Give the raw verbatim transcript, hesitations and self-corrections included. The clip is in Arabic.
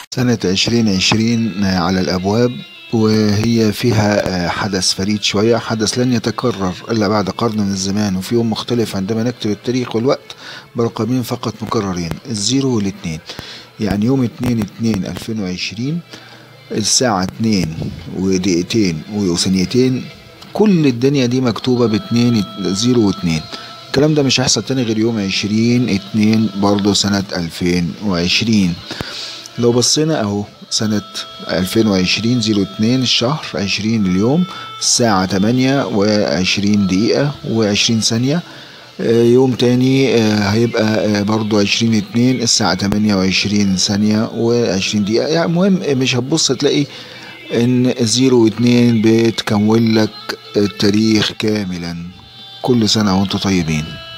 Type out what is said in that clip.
سنة عشرين عشرين على الأبواب، وهي فيها حدث فريد شوية، حدث لن يتكرر إلا بعد قرن من الزمان وفي يوم مختلف عندما نكتب التاريخ والوقت برقمين فقط مكررين، الزيرو والاتنين. يعني يوم اتنين اتنين ألفين وعشرين الساعة اتنين ودقيقتين وثانيتين، كل الدنيا دي مكتوبة باتنين، زيرو واتنين. الكلام ده مش هيحصل تاني غير يوم عشرين اتنين برضه سنة ألفين وعشرين. لو بصينا اهو سنة ألفين وعشرين زيرو اتنين الشهر، عشرين اليوم، الساعة تمانية وعشرين دقيقة وعشرين ثانية. يوم تاني هيبقى برضو عشرين اتنين الساعة تمانية وعشرين ثانية وعشرين دقيقة. يعني مهم مش هتبص تلاقي ان زيرو واتنين بتكون لك التاريخ كاملا. كل سنة وانتم طيبين.